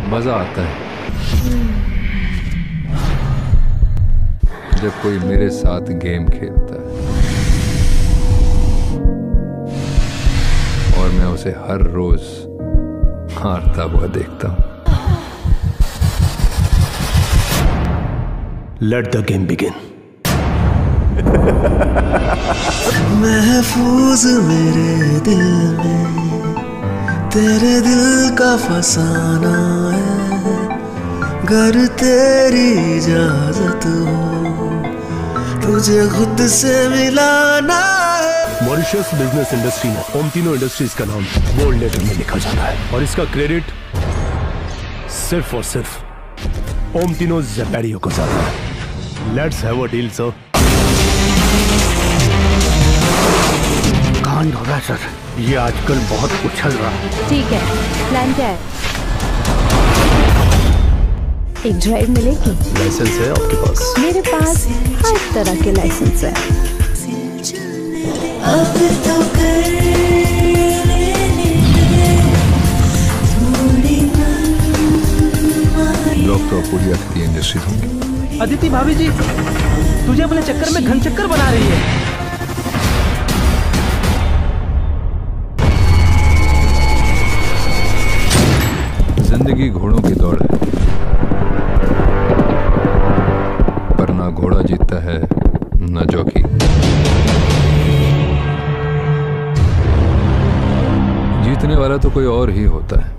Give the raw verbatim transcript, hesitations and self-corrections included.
मजा आता है जब कोई मेरे साथ गेम खेलता है और मैं उसे हर रोज हारता हुआ देखता हूं। Let the game begin. महफूज मेरे दिल में तेरे दिल का फसाना है, घर तेरी इजाजत हो तुझे खुद से मिलाना है। मॉरिशस बिजनेस इंडस्ट्री में ओमतीनो इंडस्ट्रीज का नाम गोल्ड लेटर में लिखा जाता है और इसका क्रेडिट सिर्फ और सिर्फ ओमतीनो ज़ेपेरियो को जाता है। Let's have a deal sir. कौन हो रहा है सर? ये आजकल बहुत उछल रहा है। ठीक है, प्लान क्या है? एक ड्राइव मिलेगी। लाइसेंस है आपके पास? मेरे पास हर तरह के लाइसेंस है। अब तो कर ब्लॉक तो पूरी अतिथि इंडस्ट्रीज होंगी। अदिति भाभी जी तुझे अपने चक्कर में घन चक्कर बना रही है। जिंदगी घोड़ों की दौड़ है, पर ना घोड़ा जीतता है ना जॉकी। जीतने वाला तो कोई और ही होता है।